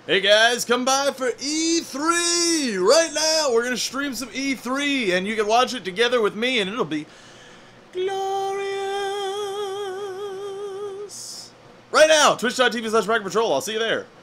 Hey guys, come by for E3! Right now, we're going to stream some E3, and you can watch it together with me, and it'll be glorious! Right now, twitch.tv/PackPatrol. I'll see you there.